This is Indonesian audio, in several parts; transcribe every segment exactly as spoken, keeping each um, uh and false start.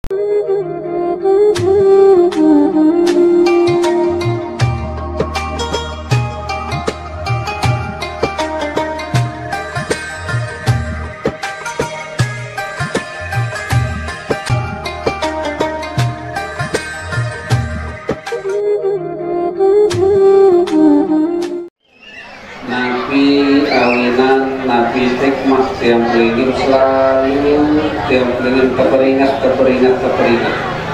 Nabi awinan, Nabi hikmah tiang pelingin selalu tiang pelingin keperingat, keperingat, keperingat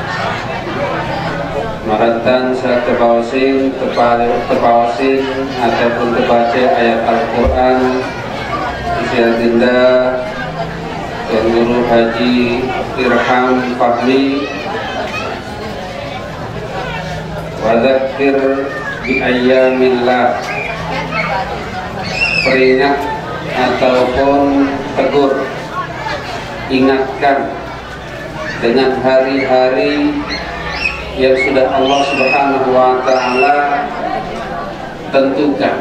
marantan saat tebawasin, tebawasin ataupun terbaca ayat Al-Quran isi agenda Tuan Guru Haji Irham Fahmi wadzakir bi ayyamillah, peringat ataupun tegur, ingatkan dengan hari-hari yang sudah Allah Subhanahu wa Ta'ala tentukan,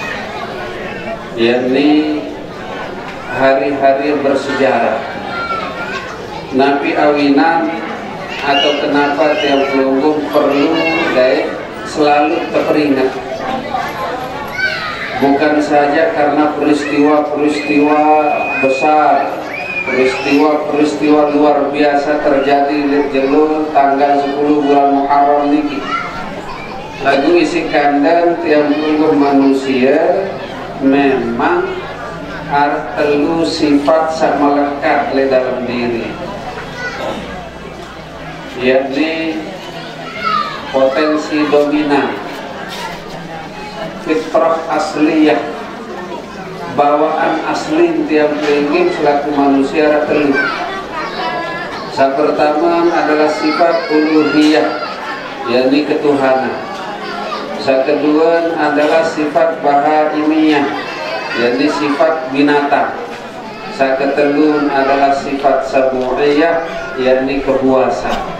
yakni hari-hari bersejarah. Nabi awinan atau kenapa tiang pelunggung perlu dari selalu terperingat, bukan saja karena peristiwa-peristiwa besar, peristiwa-peristiwa luar biasa terjadi di Jelul tanggal sepuluh bulan Muharram niki. Lagu isi kandang tiang pelunggung manusia memang artelu sifat sama lekat di dalam diri, yakni potensi dominan, fitrah asliyah, bawaan asli tiap pelingin selaku manusia ratelu. Yang pertama adalah sifat uluhiyah, yakni ketuhanan. Yang kedua adalah sifat bahaimiyah, yakni sifat binatang. Yang ketiga adalah sifat sabu'iyah, yakni kebuasan.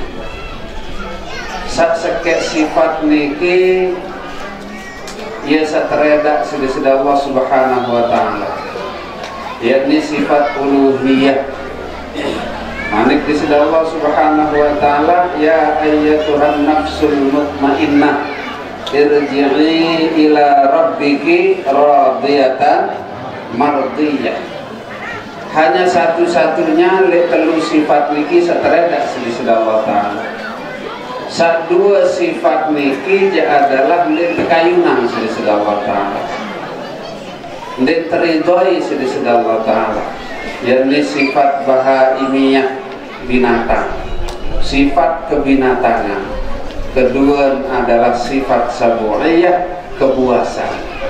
Sak sekek sifat niki ia satreda sedih-sedih Allah Subhanahu wa Ta'ala, yakni sifat uluhiyah. Manik disedih Allah Subhanahu wa Ta'ala, ya ayyatuhan nafsul mutmainnah irji'i ila rabbiki radiyatan mardiyah. Hanya satu-satunya le telu sifat niki satreda sedih-sedih Allah Ta'ala. Sak dua sifat niki adalah lekayunan sedih-sedih Allah Ta'ala, dan teridoi sedih-sedih Allah Ta'ala, yakni sifat bahaimiyah, binatang, sifat kebinatangan. Kedua adalah sifat sabu'iyah, kebuasan.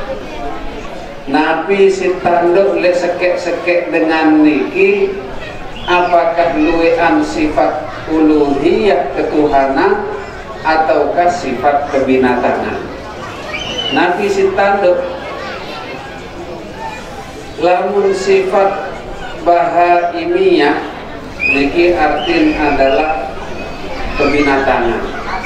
Nabi sitanduk le sekek-sekek dengan niki, apakah luwean sifat uluhiyah ketuhanan ataukah sifat kebinatangan. Nabi sitanduk lamun sifat bahaimiyah niki artin adalah kebinatangan.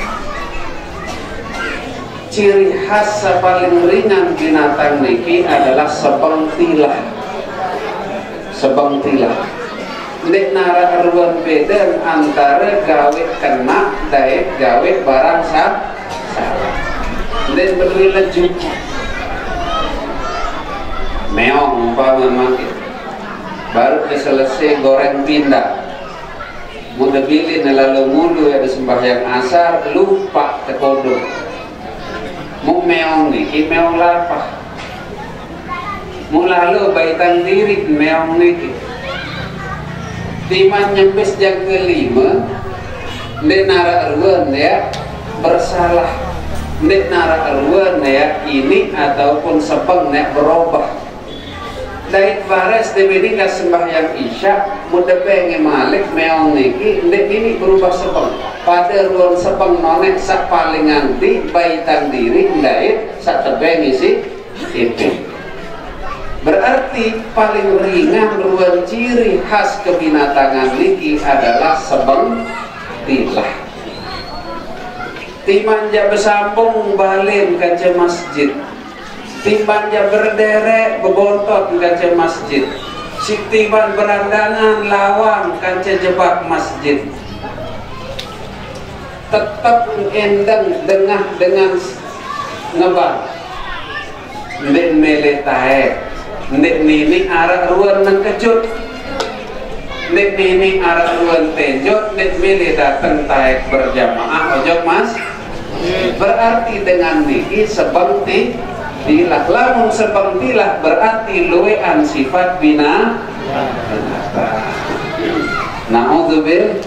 Ciri khas paling ringan binatang niki adalah sebengtilah, sebengtilah. Nek nara aruan beda antara gawe kena daek gawe barang sah salah. Nek berdui lejuk meong umpama mangkit baru selesai goreng pindah muda bilin lalu mulu ada sembahyang asar lupa tekodo mu meong niki meong lapah mu lalu baitang diri meong niki timan nyempes yang kelima nek nara aruan ya bersalah, nek nara aruan ya ini ataupun sepeng nek berubah. Dait fares debedika sembahyang isya muda pengen malik meong niki nek ini berubah sepeng pada ruang sepeng nonek sak paling anti baitan diri dait sak tebeng isi itu. Berarti paling ringan ruang ciri khas kebinatangan niki adalah sebengtilah. Timanja bersambung balin kaca masjid, timanja berderek bebontot kaca masjid, si timan berandangan lawang kaca jebak masjid. tetap endang dengah dengan ngebang ndek mele tae ndek nini arah ruan nang kejut ndek nini arah ruan tenjot ndek mele datang tae berjamaah ojo mas. Berarti dengan niki sebang ti tilah lamun sebang tilah berarti luwean sifat bina binatang. Na'udzubillah.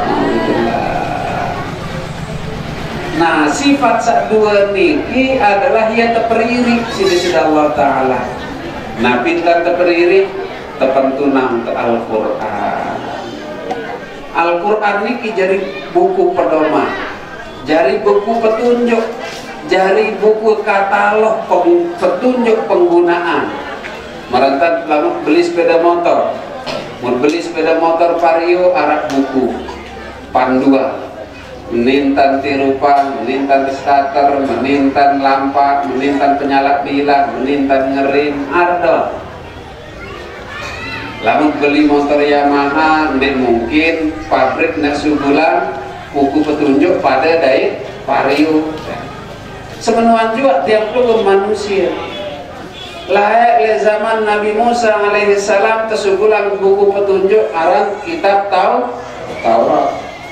Nah sifat sadua niki adalah ia teperiri sida-sida Allah Ta'ala. Nah pintar teperiri tepentunang ke Al-Quran. Al-Quran niki jadi buku pedoman, jadi buku petunjuk, jadi buku katalog petunjuk penggunaan. Merentat lalu beli sepeda motor, mau beli sepeda motor vario arak buku panduan, menintan tirupan, menintan starter, menintan lampa, menintan penyala bilah, menintan ngerim, ada. Lalu beli motor Yamaha, tidak mungkin pabrik nak subulan buku petunjuk pada daya vario. Semenuan juga tiap puluh manusia. Layak le zaman Nabi Musa alaihi salam tersugulang buku petunjuk arang kitab Tau Taurat.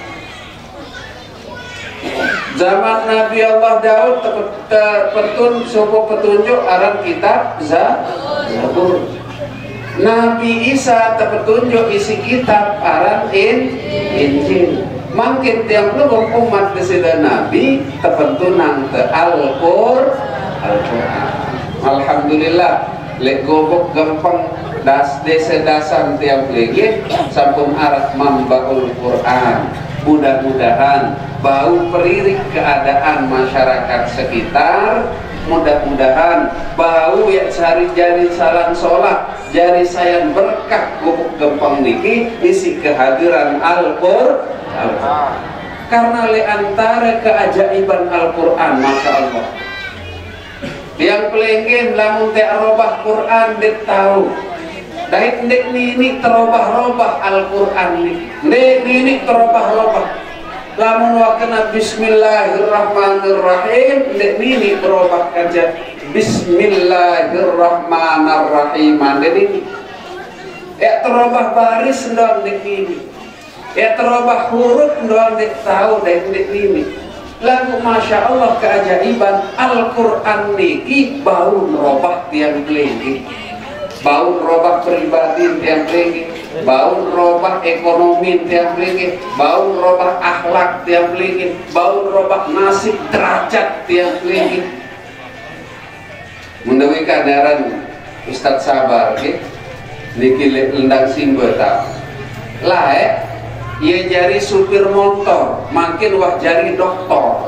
Zaman Nabi Allah Daud terpetun suku petunjuk arang kitab Zabur. Nabi Isa terpetunjuk isi kitab arang in Injil. Makin tiap puluh umat desida Nabi terpentunang ke Al-Qur'an. Alhamdulillah lek gobok gampang das desa dasan tiap lagi sampun arat mambaul Quran. Mudah-mudahan bau peririk keadaan masyarakat sekitar, mudah-mudahan bau ya cari jari salam sholat jari sayang berkah gobok gampang niki isi kehadiran Al-Qur'an. Karena le antara keajaiban Al-Quran, Masya Allah, yang pelenggen lamun te robah Quran dek tahu dek dek nini terobah-robah Al-Quran nih dek nini terobah-robah lamun wakena Bismillahirrahmanirrahim dek nini berobah kaja Bismillahirrahmanirrahim dek nini ya terobah baris doang dek nini ya terobah huruf doang dek tahu dek dek nini. Lagu Masya Allah keajaiban Al-Quran niki bau merubah tiang kelingking, bau merubah pribadi tiang kelingking, bau merubah ekonomi tiang kelingking, bau merubah akhlak tiang kelingking, bau merubah nasib derajat tiang kelingking. Mendawi kadaran Ustadz Sabar niki lendang simbol tak lae. Ia jari supir motor, makin wah jari doktor.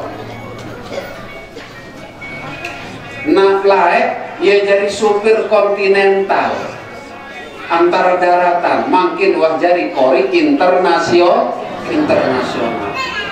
Nah lae, ia jari supir kontinental, antara daratan, makin wah jari kori internasional. Internasional.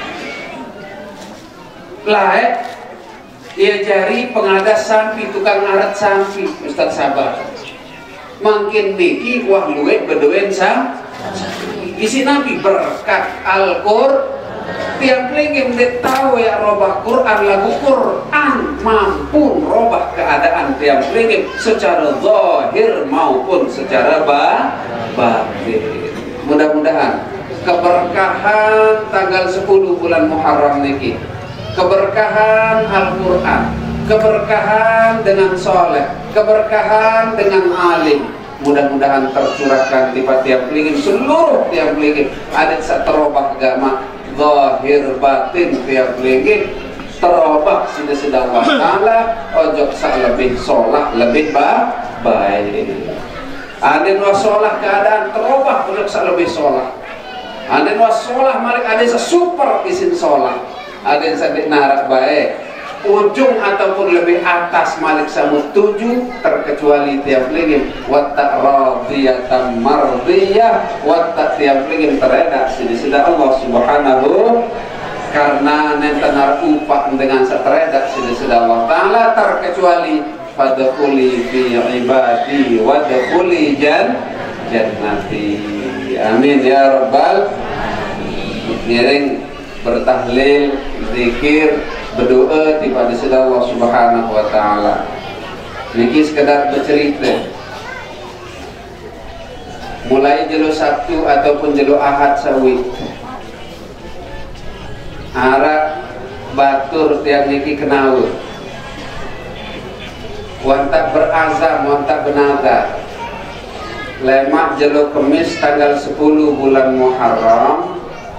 Lae, ia jari pengadas sampi, tukang arat sampi, Ustadz Sabar. Makin niki wah luwe beduen sam. Isi Nabi berkat Al-Qur'an tiap lagi mendet tahu ya robah Quran lagu Quran mampu robah keadaan tiap lagi secara zahir maupun secara batin. Mudah-mudahan keberkahan tanggal sepuluh bulan Muharram niki, keberkahan Al-Quran, keberkahan dengan soleh, keberkahan dengan alim, mudah-mudahan tercurahkan di tiap lingin seluruh tiap lingin ada terobah agama zahir batin tiap lingin terobah sudah-sudah Allah Ta'ala ojok sak lebih sholah lebih baik ada dua sholah keadaan terobah ojok sak lebih sholah ada dua sholah malik ada super isin sholah ada yang sadik narak baik ujung ataupun lebih atas malik samut tujuh terkecuali tiap lingin watak radiyatan mardiyah watak tiap lingin teredak sida-sida Allah Subhanahu karena nentenar upah dengan seteredak sida-sida Allah Ta'ala terkecuali fadkhuli fi ibadi wadkhuli jan jannati amin ya rabbal miring bertahlil, zikir, berdoa kepada Allah Subhanahu wa taala. Niki sekedar bercerita. Mulai jelo Sabtu ataupun jelo Ahad sawit. Arab batur tiang niki kenal. Wantak berazam, wantak benazar. Lemak jelo Kemis tanggal sepuluh bulan Muharram.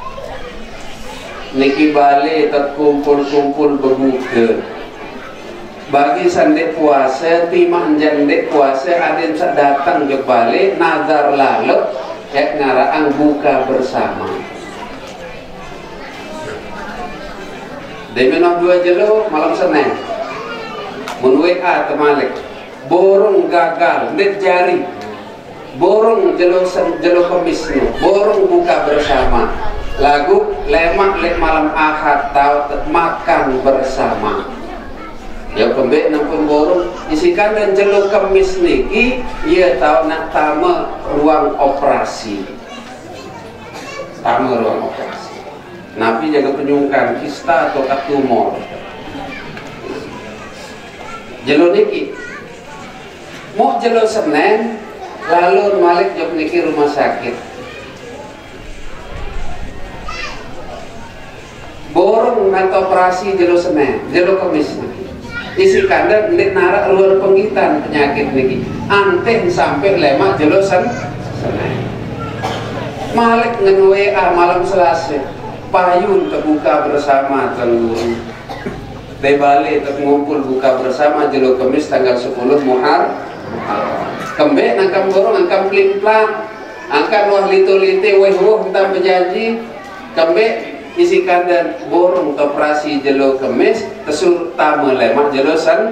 Niki balik terkumpul-kumpul berbuka. Bagi sandek puasa, timah jandek puasa, ada yang datang ke balik, nazar lalu, ya ngarang buka bersama. Demenok dua jelo malam Senin. Mun W A temalik. Borong gagal, net jari. Borong jelo jelo Kemis nu, borong buka bersama. Lagu lemak lek malam Ahad tahu makan bersama. Ya kembali nampun borong isikan dan jelo Kemis niki ia tahu nak tama ruang operasi. Tama ruang operasi. Nabi jaga penyungkan kista atau tumor. Jelo niki mau jelo Senin lalu Malik jok niki rumah sakit. Borong nanti operasi jelo Senin, jelo Kemis niki. Isi kandang ndek nara luar penggitan penyakit niki. Anteng sampai lemak jelo Senin. Malik ngen W A malam Selasa. Payun terbuka bersama telur. Debale terkumpul buka bersama jelo Kemis tanggal sepuluh Muharram. Kembek nangkam borong angkam pling-plang. Angkan wah lito-lite weh woh entam berjanji. Kembek isi kandang borong operasi jelo Kemis tesur tamu lemak jelo Senin.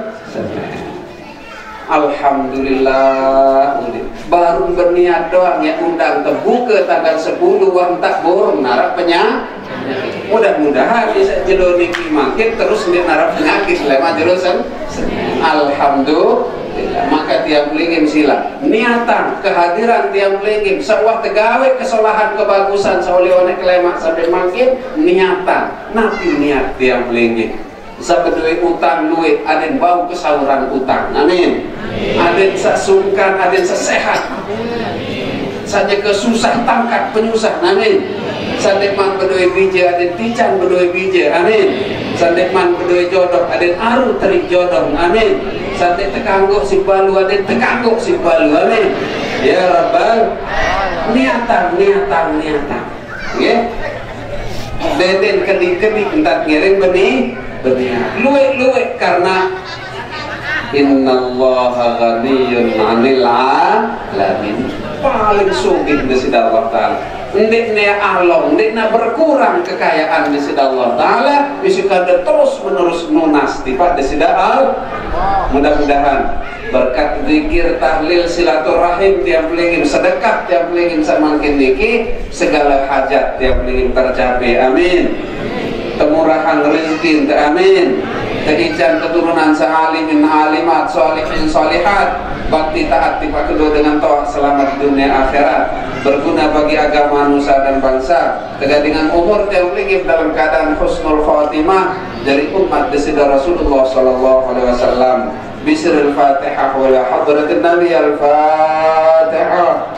Alhamdulillah baru berniat doang ya undang terbuka tanggal sepuluh wang tak borong narap penyakit. Mudah-mudahan bisa jelo niki makin terus dia narap penyakit lemak jelo Senin. Alhamdulillah. Maka tiap pelingin sila niatan kehadiran tiap pelingin sewah tegawe kesalahan kebagusan seoleh-oleh kelemak sampai makin niatan napi niat tiap pelingin sampai duit utang duit aden bau kesauran utang amin aden sesungkan aden sesehat saja kesusah tangkat penyusah amin sandeman berdua bija aden tican berdua bija amin sandeman berdua jodoh aden aru terik jodoh amin santai tekangguk si balu ada tekangguk si balu amin ya Rabbal niatan niatan niatan ya deden kedik-kedik entar ngiring benih benih luwe-luwe karena innallaha ghaniyun 'anil 'alamin paling sugih di sisi Allah Ta'ala ndek ne along ndek na berkurang kekayaan di sisi Allah Ta'ala bisa kada terus menerus nunas tiba di sisi Allah. Mudah-mudahan berkat zikir tahlil silaturahim tiap pelingin sedekah tiap pelingin samangkin niki segala hajat tiap pelingin tercapai amin kemurahan rezeki amin keican keturunan sealimin alimat solihin solihat bakti taat tiba kedua dengan toh selamat dunia akhirat berguna bagi agama nusa dan bangsa kegadingan umur tiap pelingin dalam keadaan husnul khatimah dari umat desida Rasulullah sallallahu alaihi wasallam bisril fatihah wa la hadratin nabi al-fatihah